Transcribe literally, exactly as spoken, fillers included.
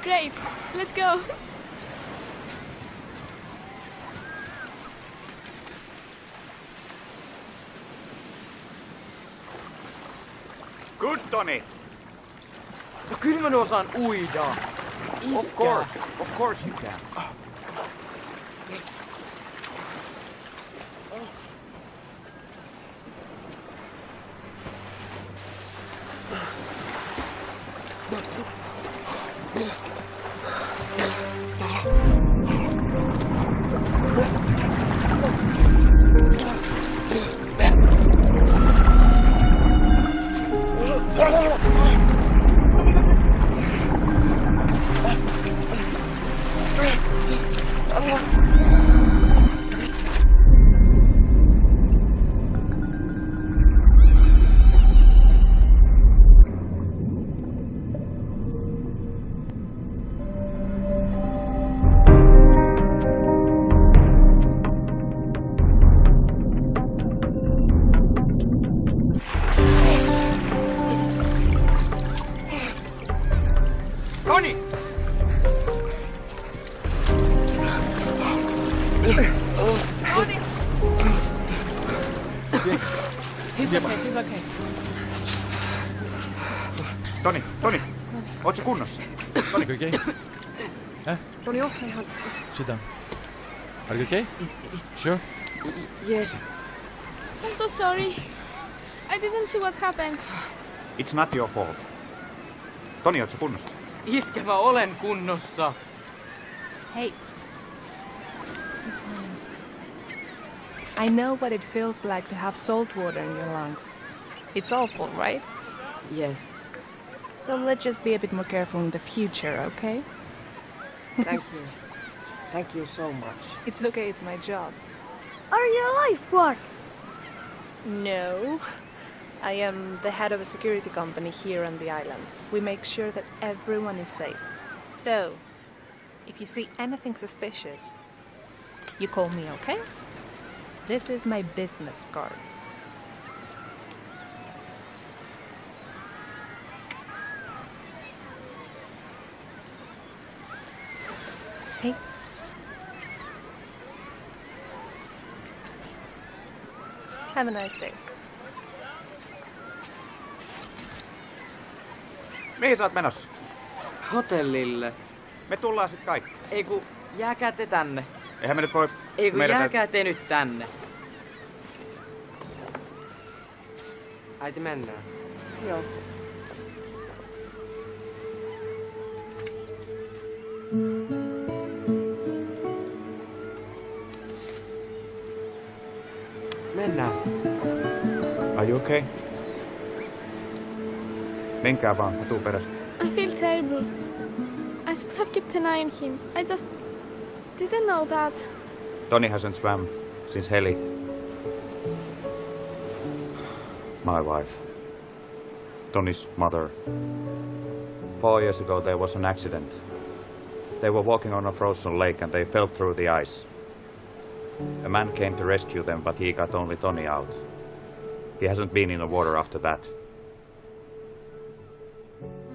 Great. Let's go. Good, Toni. No kyllä mä osaan uida. Iskä. Of course. Of course you can. Toni! Toni! He's okay, he's okay. Toni, Toni, ootko kunnossa? Toni. Are you okay? Huh? Toni, onko sä ihan... Sit down. Are you okay? Sure? Yes. I'm so sorry. I didn't see what happened. It's not your fault. Toni, ootko kunnossa? Iskä, mä olen kunnossa. Hey. It's fine. I know what it feels like to have salt water in your lungs. It's awful, right? Yes. So let's just be a bit more careful in the future, okay? Thank you. Thank you so much. It's okay, it's my job. Are you a lifeguard? No. I am the head of a security company here on the island. We make sure that everyone is safe. So, if you see anything suspicious, you call me, okay? This is my business card. Hey. Have a nice day. Mihin sä oot menossa? Hotellille. Me tullaan sit kaikki. Ei ku, jääkää te tänne. Eihän me nyt voi... Ei ku, meidän jääkää te nyt tänne. Äiti, mennään. Joo. Mennään. Are you okay? Menkää vaan, mä tuun perästä. I feel terrible. I should have kept an eye on him. I just didn't know that. Toni hasn't swam since Heli. My wife. Toni's mother. Four years ago there was an accident. They were walking on a frozen lake and they fell through the ice. A man came to rescue them, but he got only Toni out. He hasn't been in the water after that.